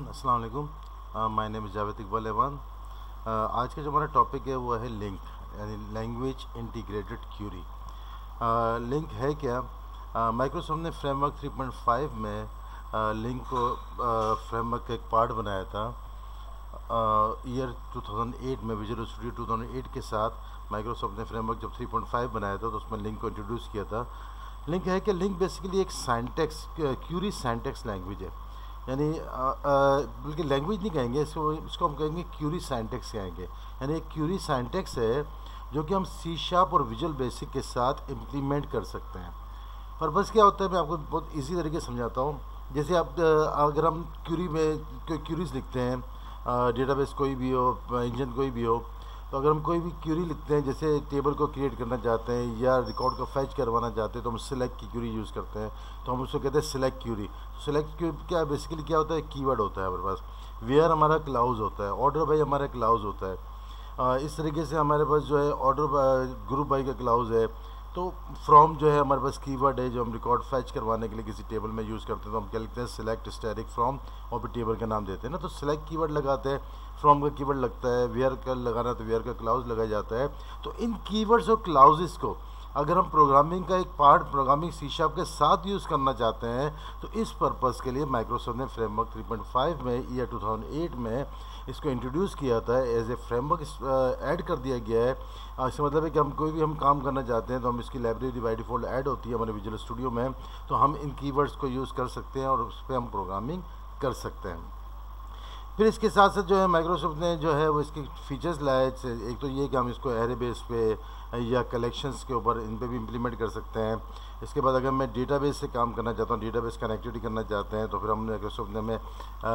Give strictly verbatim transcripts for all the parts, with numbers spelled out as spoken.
अस्सलाम वालेकुम। My name is Javed Iqbal Awan. आज का जो हमारा टॉपिक है वो है लिंक, यानी लैंग्वेज इंटीग्रेटेड क्यूरी। लिंक है क्या? माइक्रोसॉफ्ट ने फ्रेमवर्क थ्री पॉइंट फाइव में लिंक को फ्रेमवर्क का एक पार्ट बनाया था ईयर टू थाउज़ेंड एट में। Visual studio two thousand eight के साथ माइक्रोसॉफ्ट ने फ्रेमवर्क जब थ्री पॉइंट फाइव बनाया था तो उसमें लिंक को इंट्रोड्यूस किया था। लिंक है कि लिंक बेसिकली एक साइंटेक्स क्यूरी साइंटेक्स लैंग्वेज है, यानी बल्कि लैंग्वेज नहीं कहेंगे इसको, इसको हम कहेंगे क्यूरी साइंटेक्स कहेंगे। यानी एक क्यूरी साइंटेक्स है जो कि हम सी शार्प और विजुअल बेसिक के साथ इम्प्लीमेंट कर सकते हैं। पर्पज़ क्या होता है मैं आपको बहुत इजी तरीके से समझाता हूँ। जैसे आप अगर हम क्यूरी में क्यूरीज लिखते हैं, डेटाबेस कोई भी हो, इंजन कोई भी हो, तो अगर हम कोई भी क्यूरी लिखते हैं, जैसे टेबल को क्रिएट करना चाहते हैं या रिकॉर्ड को फैच करवाना चाहते हैं, तो हम सिलेक्ट की क्यूरी यूज़ करते हैं, तो हम उसको कहते हैं सिलेक्ट क्यूरी। सिलेक्ट क्यूरी क्या बेसिकली क्या होता है? कीवर्ड होता है हमारे पास। वेयर हमारा क्लाउज होता है, ऑर्डर बाई हमारा क्लाउज होता है। आ, इस तरीके से हमारे पास जो है ऑर्डर ग्रुप बाई का क्लाउज है। तो फ्रॉम जो है हमारे पास कीवर्ड है जो हम रिकॉर्ड फैच करवाने के लिए किसी टेबल में यूज़ करते हैं, तो हम क्या लिखते हैं? सिलेक्ट स्टैटिक फ्रॉम, और फिर टेबल का नाम देते हैं ना। तो सिलेक्ट कीवर्ड लगाते हैं, फ्रॉम का कीवर्ड लगता है, वेयर का लगाना तो वेयर का क्लाउज लगाया जाता है। तो इन कीवर्ड्स और क्लाउजेस को अगर हम प्रोग्रामिंग का एक पार्ट प्रोग्रामिंग सी शार्प के साथ यूज़ करना चाहते हैं, तो इस पर्पज़ के लिए माइक्रोसॉफ्ट ने फ्रेमवर्क थ्री पॉइंट फाइव में ईयर टू थाउज़ेंड एट में इसको इंट्रोड्यूस किया था। एज ए फ्रेमवर्क ऐड कर दिया गया है। इसका मतलब है कि हम कोई भी हम काम करना चाहते हैं तो हम इसकी लाइब्रेरी बाय डिफ़ॉल्ट ऐड होती है हमारे विजुअल स्टूडियो में, तो हम इन कीवर्ड्स को यूज़ कर सकते हैं और उस पर हम प्रोग्रामिंग कर सकते हैं। फिर इसके साथ साथ जो है माइक्रोसॉफ्ट ने जो है वो इसके फीचर्स लाए। एक तो ये कि हम इसको एरे बेस पे या कलेक्शंस के ऊपर इन पे भी इम्प्लीमेंट कर सकते हैं। इसके बाद अगर मैं डेटाबेस से काम करना चाहता हूँ, डेटाबेस कनेक्टिविटी करना चाहते हैं, तो फिर हमने माइक्रोसॉफ्ट ने हमें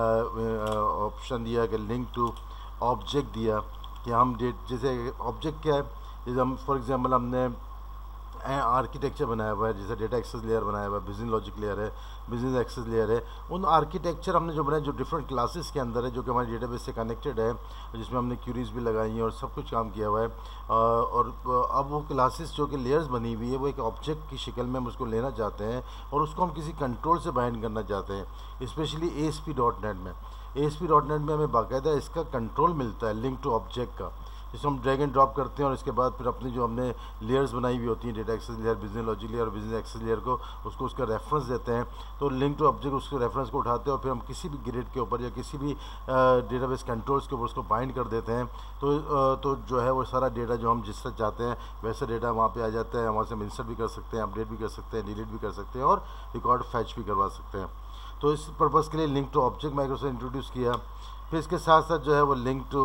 ऑप्शन दिया कि लिंक टू ऑब्जेक्ट दिया कि हम डेट जैसे ऑब्जेक्ट क्या है, जैसे हम फॉर एग्जांपल हमने आर्किटेक्चर बनाया हुआ है, जैसे डेटा एक्सेस लेयर बनाया हुआ है, बिजनेस लॉजिक लेयर है, बिजनेस एक्सेस लेयर है। उन आर्किटेक्चर हमने जो बनाया जो डिफरेंट क्लासेस के अंदर है, जो कि हमारे डेटाबेस से कनेक्टेड है, जिसमें हमने क्यूरीज भी लगाई हैं और सब कुछ काम किया हुआ है। और अब वो क्लासेस जो कि लेयर्स बनी हुई है वो एक ऑब्जेक्ट की शक्ल में हम उसको लेना चाहते हैं और उसको हम किसी कंट्रोल से बाइंड करना चाहते हैं। Specially A S P dot net में A S P dot net में हमें बाकायदा इसका कंट्रोल मिलता है लिंक टू ऑब्जेक्ट का, जिसको हम ड्रैग एंड ड्रॉप करते हैं और इसके बाद फिर अपनी जो हमने लेयर्स बनाई हुई होती हैं, data access layer, business logic layer और बिजनेस एक्सेस लेयर को उसको उसका रेफरेंस देते हैं। तो लिंक टू ऑब्जेक्ट उसके रेफरेंस को उठाते हैं और फिर हम किसी भी ग्रिड के ऊपर या किसी भी डेटाबेस कंट्रोल्स के ऊपर उसको बाइंड कर देते हैं। तो आ, तो जो है वो सारा डेटा जो हम जिस तरह चाहते हैं वैसा डेटा वहाँ पर आ जाता है। वहाँ से हम इंसर्ट भी कर सकते हैं, अपडेट भी कर सकते हैं, डिलीट भी कर सकते हैं और रिकॉर्ड फैच भी करवा सकते हैं। तो इस पर्पज़ के लिए LINQ to object Microsoft introduce किया। फिर इसके साथ साथ जो है वो LINQ to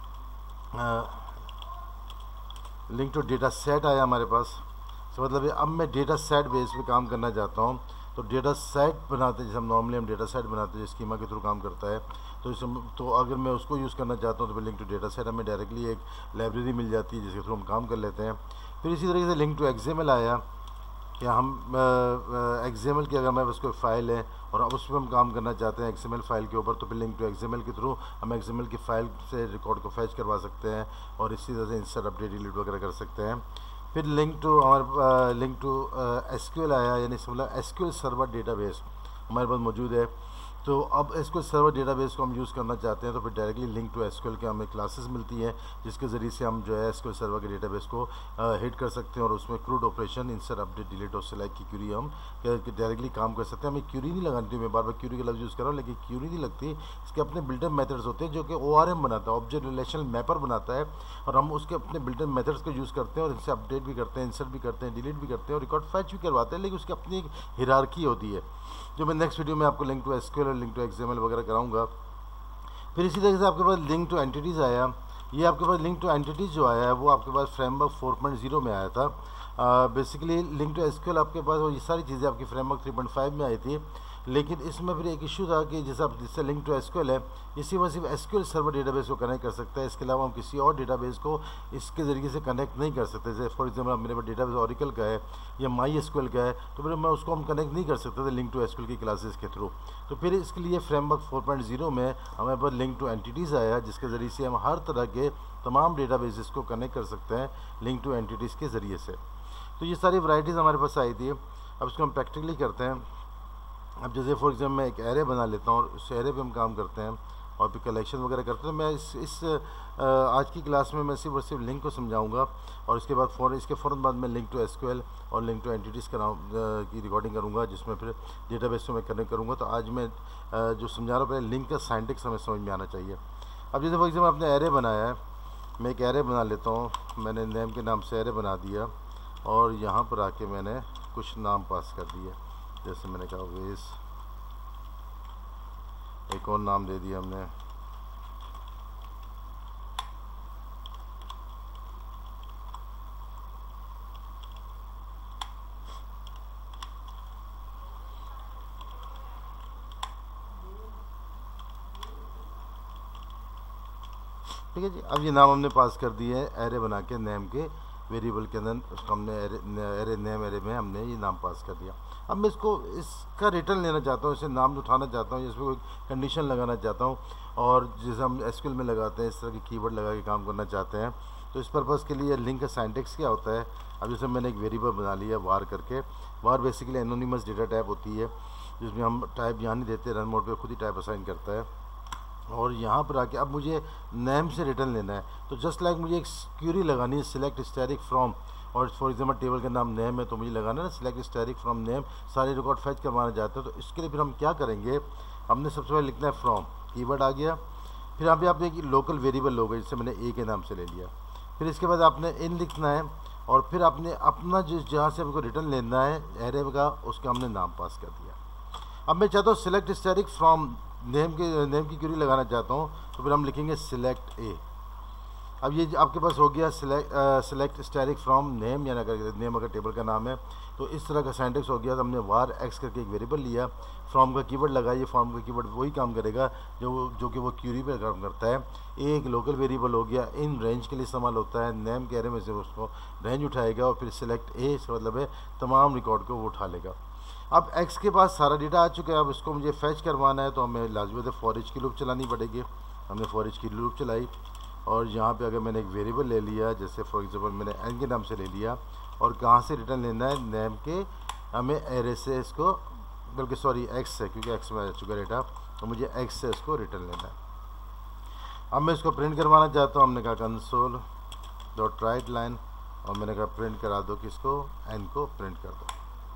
LINQ to data set आया हमारे पास। तो मतलब अब मैं डेटा सेट बेस पे काम करना चाहता हूँ, तो डेटा सेट बनाते हैं जैसे हम नॉर्मली हम डेटा सेट बनाते हैं, स्कीमा के थ्रू काम करता है। तो इस तो अगर मैं उसको यूज़ करना चाहता हूँ तो फिर लिंक टू डेटा सेट हमें डायरेक्टली एक लाइब्रेरी मिल जाती है जिसके थ्रू हम काम कर लेते हैं। फिर इसी तरीके से लिंक टू एक्सएमएल आया कि हम एक्सएमएल की अगर हमारे पास कोई फ़ाइल है और अब उस पर हम काम करना चाहते हैं एक्सएमएल फ़ाइल के ऊपर, तो फिर लिंक टू एक्सएमएल के थ्रू हम एक्सएमएल की फ़ाइल से रिकॉर्ड को फैच करवा सकते हैं और इसी तरह से इंसर्ट अपडेट डिलीट वगैरह कर सकते हैं। फिर लिंक टू हमारे लिंक टू एसक्यूएल आया, यानी मतलब एसक्यूएल सर्वर डेटाबेस हमारे पास मौजूद है। तो अब एसक्यूएल सर्वर डेटाबेस को हम यूज़ करना चाहते हैं तो फिर डायरेक्टली लिंक टू एसक्यूएल के हमें क्लासेस मिलती हैं जिसके ज़रिए से हम जो है एसक्यूएल सर्वर के डेटाबेस को हिट कर सकते हैं और उसमें CRUD operation insert update delete और सिलेक्ट की क्यूरी हम डायरेक्टली काम कर सकते हैं। हमें क्यूरी नहीं लगानी, मैं बार बार क्यूरी का लफ्ज़ यूज़ कर रहा हूँ लेकिन क्यूरी नहीं लगती। इसके अपने बिल्टअप मेथड्स होते हैं जो कि ओ आर एम बनाता है, ऑब्जेक्ट रिलेशनल मैपर बनाता है, और हम उसके अपने बिल्टअप मेथड्स को यूज़ करते हैं और इनसे अपडेट भी करते हैं, इंसर्ट भी करते हैं, डिलीट भी करते हैं और रिकॉर्ड फैच भी करवाते हैं। लेकिन उसकी अपनी एक हिरार्की होती है जो मैं नेक्स्ट वीडियो में आपको लिंक टू एसक्यूएल और लिंक टू एक्सएमएल वगैरह कराऊंगा। फिर इसी तरह से आपके पास लिंक टू एंटिटीज़ आया। ये आपके पास लिंक टू एंटिटीज़ जो आया है वो आपके पास फ्रेमवर्क फोर पॉइंट ज़ीरो में आया था। बेसिकली लिंक टू एसक्यूएल आपके पास वो ये सारी चीज़ें आपकी फ्रेमवर्क थ्री पॉइंट फाइव में आई थी, लेकिन इसमें फिर एक इशू था कि जैसे आप जिससे लिंक टू एसक्यूएल है इसी वह सिर्फ एसक्यूएल सर्वर डेटाबेस को कनेक्ट कर सकता है। इसके अलावा हम किसी और डेटाबेस को इसके ज़रिए से कनेक्ट नहीं कर सकते। जैसे फॉर एग्जांपल मेरे पास डेटाबेस ओरेकल का है या माई एसक्यूएल का है, तो फिर मैं उसको हम कनेक्ट नहीं कर सकते थे लिंक टू एसक्यूएल की क्लासेस के थ्रू। तो फिर इसके लिए फ्रेमवर्क फोर पॉइंट ज़ीरो में हमारे पास लिंक टू एंटिटीज़ आया जिसके ज़रिए से हम हर तरह के तमाम डेटाबेसेस को कनेक्ट कर सकते हैं लिंक टू एंटिटीज़ के ज़रिए से। तो ये सारी वैरायटीज़ हमारे पास आई थी। अब इसको हम प्रैक्टिकली करते हैं। अब जैसे फॉर एग्जाम्पल मैं एक एरे बना लेता हूँ और उस एरे पे हम काम करते हैं और फिर कलेक्शन वगैरह करते हैं। तो मैं इस इस आ, आज की क्लास में मैं सिर्फ और सिर्फ लिंक को समझाऊंगा और इसके बाद फ़ौरन इसके फ़ौरन बाद मैं लिंक टू एसक्यूएल और लिंक टू एंटिटीज़ कराऊँ की रिकॉर्डिंग करूँगा, जिसमें फिर डेटाबेस से मैं कनेक्ट करूँगा। तो आज मैं आ, जो समझा रहा हूँ पहले लिंक का साइंटिक्स हमें समझ में आना चाहिए। अब जैसे फॉर एग्जाम्पल आपने एरे बनाया है, मैं एक एरे बना लेता हूँ। मैंने नेम के नाम से एरे बना दिया और यहाँ पर आके मैंने कुछ नाम पास कर दिया। जैसे मैंने कहा वेस, एक और नाम दे दिया हमने, ठीक है जी। अब ये नाम हमने पास कर दिए है एरे बना के, नेम के वेरिएबल के अंदर उसको हमने एरे एरे नेम एरे में हमने ये नाम पास कर दिया। अब मैं इसको इसका रिटर्न लेना चाहता हूँ, इसे नाम उठाना चाहता हूँ, इसमें कोई कंडीशन लगाना चाहता हूँ और जैसे हम एसक्यूएल में लगाते हैं इस तरह की कीवर्ड लगा के काम करना चाहते हैं। तो इस पर्पज़ के लिए लिंक का सिंटैक्स क्या होता है। अब जैसे मैंने एक वेरिएबल बना लिया वार करके। Var basically anonymous data type होती है, जिसमें हम टाइप यहाँ नहीं देते, रन मोड पे खुद ही टाइप असाइन करता है। और यहाँ पर आके अब मुझे नेम से रिटर्न लेना है। तो जस्ट लाइक मुझे एक क्यूरी लगानी है, सिलेक्ट स्टैटिक फ्रॉम, और फॉर एग्जाम्पल टेबल का नाम नेम है तो मुझे लगाना है ना सिलेक्ट स्टैटिक फ्रॉम नेम, सारे रिकॉर्ड फैच करवाना चाहते हैं। तो इसके लिए फिर हम क्या करेंगे, हमने सबसे पहले लिखना है फ्रॉम, कीवर्ड आ गया। फिर यहाँ पे आपने एक लोकल वेरिएबल लोगे, जिससे मैंने ए के नाम से ले लिया। फिर इसके बाद आपने इन लिखना है और फिर आपने अपना जिस जहाँ से हमको रिटर्न लेना है एरे का, उसका हमने नाम पास कर दिया। अब मैं चाहता हूँ सिलेक्ट स्टैटिक फ्रॉम नेम के नेम की क्यूरी लगाना चाहता हूँ, तो फिर हम लिखेंगे सिलेक्ट ए। अब ये आपके पास हो गया select select static from name, यानी अगर नेम अगर टेबल का नाम है तो इस तरह का सिंटैक्स हो गया। तो हमने वार एक्स करके एक वेरिएबल लिया, फ्रॉम का कीवर्ड लगाइए, फ्रॉम का कीवर्ड वही काम करेगा जो जो कि वो क्यूरी पे काम करता है। ए एक लोकल वेरिएबल हो गया, इन रेंज के लिए इस्तेमाल होता है, नेम के एरे में से उसको रेंज उठाएगा और फिर सिलेक्ट ए, इसका मतलब है तमाम रिकॉर्ड को वो उठा लेगा। अब एक्स के पास सारा डेटा आ चुका है, अब इसको मुझे फैच करवाना है तो हमें लाजमी फॉर ईच की लूप चलानी पड़ेगी। हमने फॉर ईच की लूप चलाई और यहाँ पे अगर मैंने एक वेरिएबल ले लिया, जैसे फॉर एग्जांपल मैंने एन के नाम से ले लिया, और कहाँ से रिटर्न लेना है, नेम के हमें एरे से इसको, बल्कि सॉरी एक्स से, क्योंकि एक्स में आ चुका डेटा, तो मुझे एक्स से इसको रिटर्न लेना है। अब मैं इसको प्रिंट करवाना चाहता हूँ। हमने कहा कंसोल डॉट राइट लाइन और मैंने कहा प्रिंट करा दो किसको, एन को प्रिंट कर दो।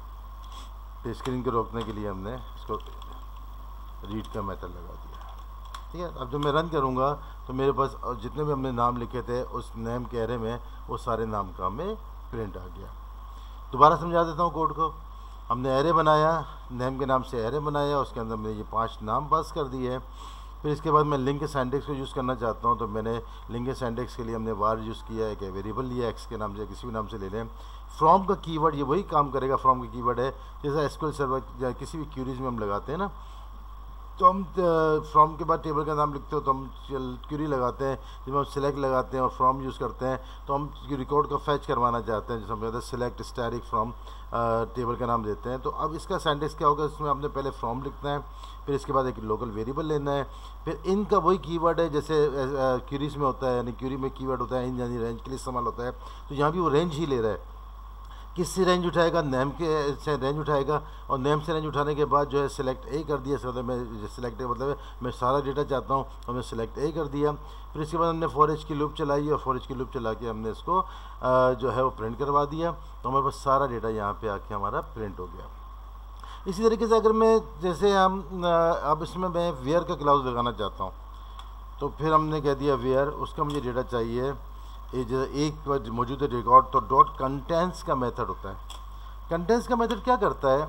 तो स्क्रीन को रोकने के लिए हमने इसको रीड का मेथड लगा दिया, ठीक है। अब जब मैं रन करूँगा तो मेरे पास जितने भी हमने नाम लिखे थे उस नेम के एरे में वो सारे नाम का हमें प्रिंट आ गया। दोबारा समझा देता हूँ कोड को। हमने एरे बनाया, नेम के नाम से एरे बनाया, उसके अंदर मैंने ये पांच नाम पास कर दिए। फिर इसके बाद मैं लिंक के सिंटैक्स को यूज़ करना चाहता हूँ, तो मैंने लिंक के सिंटैक्स के लिए हमने वार यूज़ किया, एक वेरिएबल लिया एक्स के नाम से, किसी भी नाम से ले लें। फ्रॉम का कीवर्ड ये वही काम करेगा, फ्रॉम का कीवर्ड है जैसा एसक्यूएल सर्वर या किसी भी क्यूरीज में हम लगाते हैं ना, तो हम फ्रॉम के बाद टेबल का नाम लिखते हो तो हम क्यूरी लगाते हैं, जब हम सिलेक्ट लगाते हैं और फ्रॉम यूज़ करते हैं तो हम रिकॉर्ड को फैच करवाना चाहते हैं, जैसे हम कहते हैं सिलेक्ट स्टैटिक फ्रॉम, टेबल का नाम देते हैं। तो अब इसका सिंटैक्स क्या होगा, इसमें आपने पहले फ्रॉम लिखना है, फिर इसके बाद एक लोकल वेरिएबल लेना है, फिर इन का वही कीवर्ड है जैसे क्यूरीज में होता है, यानी क्यूरी में कीवर्ड होता है इन, यानी रेंज के लिए इस्तेमाल होता है। तो यहाँ भी वो रेंज ही ले रहा है, किससे रेंज उठाएगा, नेम के से रेंज उठाएगा, और नेम से रेंज उठाने के बाद जो है सिलेक्ट ए कर दिया। मतलब मैं सिलेक्ट ए मतलब मैं सारा डेटा चाहता हूँ तो मैं सिलेक्ट ए कर दिया। फिर इसके बाद हमने फॉर ईच की लूप चलाई और फॉर ईच की लूप चला के हमने इसको आ, जो है वो प्रिंट करवा दिया। तो हमारे पास सारा डेटा यहाँ पे आके हमारा प्रिंट हो गया। इसी तरीके से अगर मैं जैसे हम अब इसमें मैं वेयर का क्लाउज लगाना चाहता हूँ, तो फिर हमने कह दिया वेयर, उसका मुझे डेटा चाहिए एक मौजूद रिकॉर्ड, तो डॉट कंटेंट्स का मेथड होता है। कंटेंट्स का मेथड क्या करता है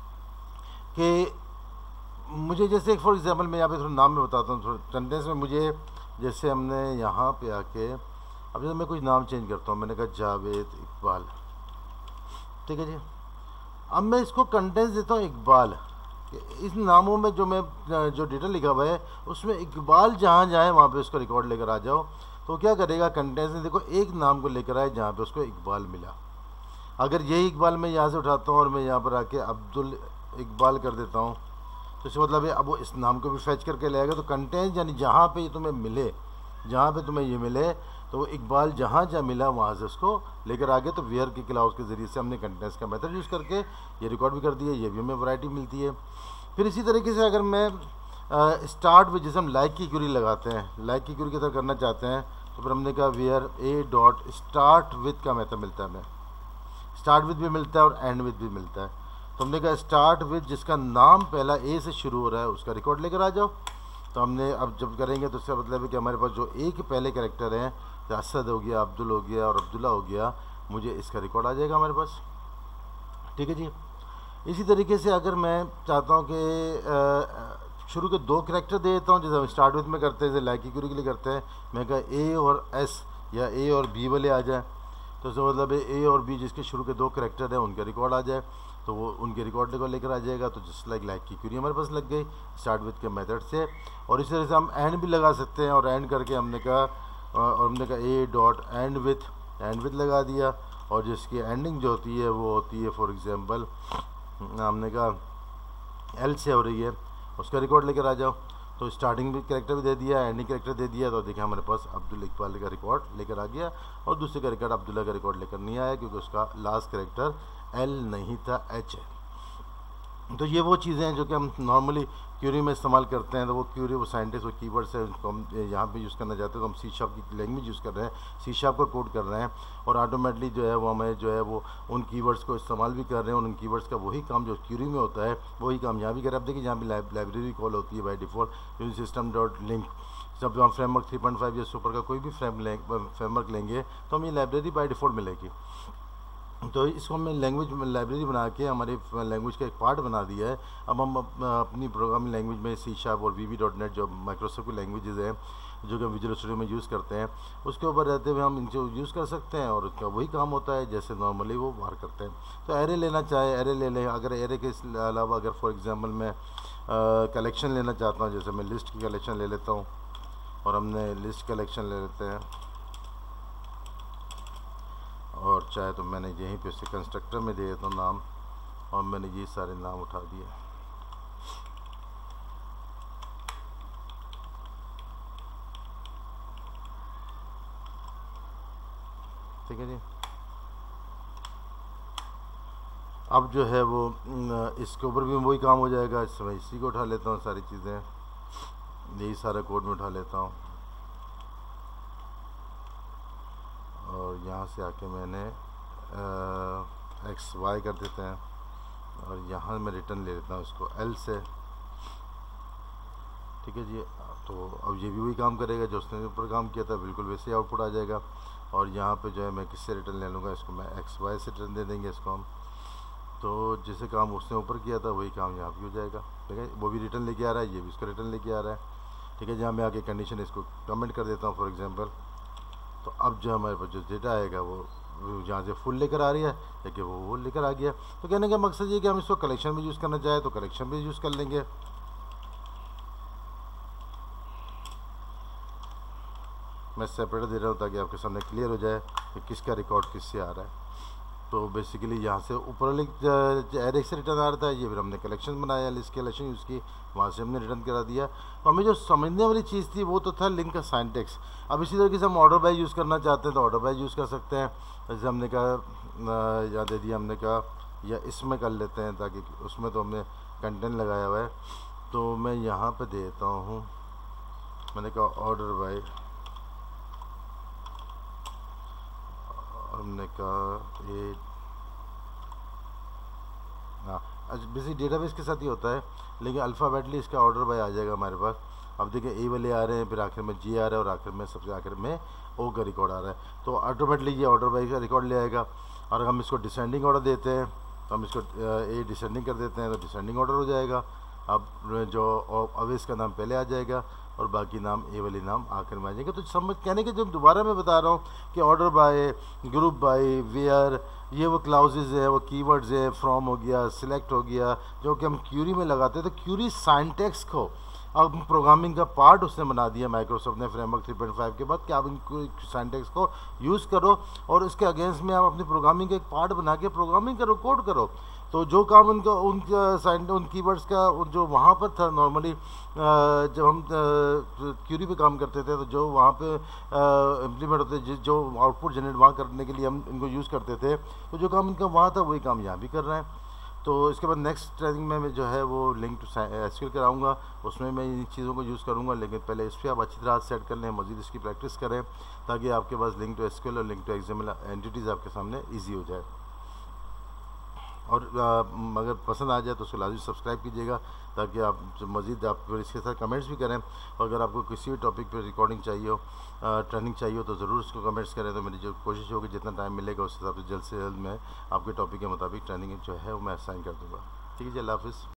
कि मुझे जैसे फॉर एग्जांपल मैं यहाँ पे थोड़ा नाम में बताता हूँ। थोड़ा कंटेंट्स में मुझे जैसे हमने यहाँ पे आके अब जैसे मैं कुछ नाम चेंज करता हूँ, मैंने कहा जावेद इकबाल, ठीक है जी। अब मैं इसको कंटेंट्स देता हूँ इकबाल, इस नामों में जो मैं जो डेटा लिखा हुआ है उसमें इकबाल जहाँ जाए वहाँ पे उसका रिकॉर्ड लेकर आ जाओ। तो क्या करेगा, कंटेंट्स ने देखो एक नाम को लेकर आए जहाँ पे उसको इकबाल मिला। अगर यही इकबाल मैं यहाँ से उठाता हूँ और मैं यहाँ पर आके अब्दुल इकबाल कर देता हूँ, तो इसका मतलब है अब वो इस नाम को भी फैच करके ले आएगा। तो कंटेंट्स यानी जहाँ पे ये तुम्हें मिले, जहाँ पे तुम्हें ये मिले, तो वो इकबाल जहाँ जहाँ मिला वहाँ से उसको लेकर आ गए। तो वेयर के क्लाउज के ज़रिए से हमने कंटेंट्स का मेथड यूज़ करके ये रिकॉर्ड भी कर दिया, ये भी हमें वैरायटी मिलती है। फिर इसी तरीके से अगर मैं स्टार्ट विद, जैसे हम लाइक की क्यूरी लगाते हैं, लाइक की क्यूरी की तरह करना चाहते हैं, तो फिर हमने कहा where a dot start with का मेथड मिलता है हमें, स्टार्ट विद भी मिलता है और एंड विद भी मिलता है। तो हमने कहा स्टार्ट विद जिसका नाम पहला ए से शुरू हो रहा है उसका रिकॉर्ड लेकर आ जाओ। तो हमने अब जब करेंगे तो इसका मतलब है कि हमारे पास जो ए के पहले कैरेक्टर हैं, असद हो गया, अब्दुल हो गया और अब्दुल्ला हो गया, मुझे इसका रिकॉर्ड आ जाएगा हमारे पास। ठीक है जी। इसी तरीके से अगर मैं चाहता हूँ कि शुरू के दो कैरेक्टर दे देता हूँ, जैसे हम स्टार्ट विद में करते हैं, जैसे लाइक की क्यूरी के लिए करते हैं, मैं कहा ए और एस या ए और बी वाले आ जाए, तो इसका मतलब है ए और बी जिसके शुरू के दो कैरेक्टर हैं उनका रिकॉर्ड आ जाए, तो वो उनके रिकॉर्ड को लेकर आ जाएगा। तो जस्ट लाइक लाइक की क्यूरी हमारे पास लग गई स्टार्ट विद के मेथड से। और इस तरह से हम एंड भी लगा सकते हैं, और एंड करके हमने कहा और हमने कहा a dot end with, end with लगा दिया, और जिसकी एंडिंग जो होती है वो होती है फॉर एग्जांपल हमने कहा एल से हो रही है, उसका रिकॉर्ड लेकर आ जाओ। तो स्टार्टिंग भी कैरेक्टर भी दे दिया, एंडिंग कैरेक्टर दे दिया, तो देखिए हमारे पास अब्दुल इकबाल का रिकॉर्ड लेकर आ गया, और दूसरे का रिकॉर्ड अब्दुल्ला का रिकॉर्ड लेकर नहीं आया क्योंकि उसका लास्ट कैरेक्टर एल नहीं था, एच है। तो ये वो चीज़ें हैं जो कि हम नॉर्मली क्यूरी में इस्तेमाल करते हैं। तो वो क्यूरी वो साइंटिस्ट वो कीवर्ड्स है उनको हम यहाँ पे यूज़ करना चाहते हैं, तो हम सी शार्प की लैंग्वेज यूज़ कर रहे हैं, सी शार्प का कोड कर रहे हैं, और ऑटोमेटिकली जो है वो हमें जो है वो उन कीवर्ड्स को इस्तेमाल भी कर रहे हैं, और उन कीवर्ड्स का वही काम जो क्यूरी में होता है वही काम यहाँ भी कर रहे हैं। अब देखिए यहाँ भी लाइब्रेरी कॉल होती है by default using system dot LINQ. जब हम फ्रेमवर्क थ्री पॉइंट फाइव या सुपर का कोई भी फ्रेम फ्रेमवर्क लेंगे तो हमें लाइब्रेरी बाई डिफ़ॉल्ट मिलेगी। तो इसको हमने लैंग्वेज लाइब्रेरी बना के हमारे लैंग्वेज का एक पार्ट बना दिया है। अब हम अपनी प्रोग्रामिंग लैंग्वेज में सी शार्प और वी बी डॉट नेट जो माइक्रोसॉफ्ट की लैंग्वेजेस हैं जो कि हम विजुअल स्टूडियो में यूज़ करते हैं, उसके ऊपर रहते हुए हम इनको यूज़ कर सकते हैं, और उसका वही काम होता है जैसे नॉर्मली वो वार करते हैं। तो एरे लेना चाहे एरे ले लें, अगर एरे के अलावा अगर फॉर एग्जांपल मैं कलेक्शन लेना चाहता हूँ, जैसे मैं लिस्ट की कलेक्शन ले लेता हूँ, और हमने लिस्ट कलेक्शन ले लेते हैं, और चाहे तो मैंने यहीं पे से कंस्ट्रक्टर में दे देता हूँ नाम, और मैंने ये सारे नाम उठा दिए। ठीक है जी। अब जो है वो इसके ऊपर भी वही काम हो जाएगा। इस समय इसी को उठा लेता हूँ, सारी चीज़ें यही सारा कोड में उठा लेता हूँ, और यहाँ से आके मैंने एक्स वाई कर देते हैं, और यहाँ मैं रिटर्न ले लेता हूँ इसको एल से। ठीक है जी। तो अब ये भी वही काम करेगा जो उसने ऊपर काम किया था, बिल्कुल वैसे ही आउटपुट आ जाएगा। और यहाँ पे जो है मैं किससे रिटर्न ले लूँगा, इसको मैं एक्स वाई से रिटर्न दे देंगे इसको हम। तो जैसे काम उसने ऊपर किया था वही काम यहाँ भी हो जाएगा। ठीक है, वो भी रिटर्न लेके आ रहा है, ये भी उसका रिटर्न लेके आ रहा है। ठीक है, जहाँ मैं आगे कंडीशन इसको कमेंट कर देता हूँ फॉर एग्जांपल, तो अब जो हमारे पास जो डेटा आएगा वो जहाँ से फुल लेकर आ रही है या कि वो वो लेकर आ गया। तो कहने का मकसद ये कि हम इसको कलेक्शन में यूज़ करना चाहें तो कलेक्शन में यूज़ कर लेंगे। मैं सेपरेट दे रहा हूँ ताकि आपके सामने क्लियर हो जाए कि किसका रिकॉर्ड किससे आ रहा है। तो बेसिकली यहाँ से ऊपर वाले एरे से रिटर्न आ रहा था, ये फिर हमने कलेक्शन बनाया, लिस्ट कलेक्शन यूज़ की, वहाँ से हमने रिटर्न करा दिया। तो हमें जो समझने वाली चीज़ थी वो तो था लिंक का सिंटैक्स। अब इसी तरीके से हम ऑर्डर बाय यूज़ करना चाहते हैं तो ऑर्डर बाय यूज़ कर सकते हैं। जैसे हमने कहा या दे दिया, हमने कहा या इसमें कर लेते हैं ताकि उसमें तो हमने कंटेंट लगाया हुआ है। तो मैं यहाँ पर देता हूँ, मैंने कहा ऑर्डर बाय, हमने कहा ये हाँ बेसिक डेटाबेस के साथ ही होता है, लेकिन अल्फ़ाबेटली इसका ऑर्डर बाय आ जाएगा हमारे पास। अब देखिए ए वाले आ रहे हैं, फिर आखिर में जी आ रहा है, और आखिर में सबसे आखिर में ओ का रिकॉर्ड आ रहा है। तो ऑटोमेटिकली ये ऑर्डर बाय का रिकॉर्ड ले आएगा। और हम इसको डिसेंडिंग ऑर्डर देते हैं तो हम इसको ए डिसेंडिंग कर देते हैं तो डिसेंडिंग ऑर्डर हो जाएगा। अब जो अवेस का नाम पहले आ जाएगा और बाकी नाम ए वाली नाम आखिर में आ जाएंगे। तो समझ कहने के जो दोबारा मैं बता रहा हूँ कि order by, group by, where, ये वो क्लाउजेज है, वो कीवर्ड्स है, फ्रॉम हो गया, सिलेक्ट हो गया, जो कि हम क्यूरी में लगाते हैं। तो क्यूरी सिंटैक्स को अब प्रोग्रामिंग का पार्ट उसने बना दिया माइक्रोसॉफ्ट ने फ्रेमवर्क थ्री पॉइंट फाइव के बाद कि आप इन सिंटैक्स को यूज़ करो और इसके अगेंस्ट में आप अपनी प्रोग्रामिंग का एक पार्ट बना के प्रोग्रामिंग करो, कोड करो। तो जो काम उनका उनका उन कीवर्ड्स का जो वहाँ पर था नॉर्मली जब हम क्यूरी पे काम करते थे तो जो वहाँ पे इम्प्लीमेंट होते जो आउटपुट जनरेट वहाँ करने के लिए हम इनको यूज़ करते थे, तो जो काम इनका वहाँ था वही काम यहाँ भी कर रहे हैं। तो इसके बाद नेक्स्ट ट्रेनिंग में मैं जो है वो लिंक टू एसक्यूएल कराऊंगा, उसमें मैं इन चीज़ों को यूज़ करूंगा। लेकिन पहले इस पर आप अच्छी तरह सेट कर लें, मज़ीद इसकी प्रैक्टिस करें, ताकि आपके पास लिंक टू एसक्यूएल और लिंक टू एक्सएमएल एंटिटीज़ आपके सामने ईजी हो जाए। और आ, अगर पसंद आ जाए तो उसको लाजमी सब्सक्राइब कीजिएगा, ताकि आप मज़ीद आप फिर इसके साथ कमेंट्स भी करें। और अगर आपको किसी भी टॉपिक पर रिकॉर्डिंग चाहिए हो, ट्रेनिंग चाहिए हो, तो ज़रूर उसको कमेंट्स करें। तो मेरी जो कोशिश होगी जितना टाइम मिलेगा उस हिसाब से जल्द से जल्द मैं आपके टॉपिक के मुताबिक ट्रेनिंग जो है वो मैं असाइन कर दूँगा। ठीक है जी, अल्लाह हाफ़िज़।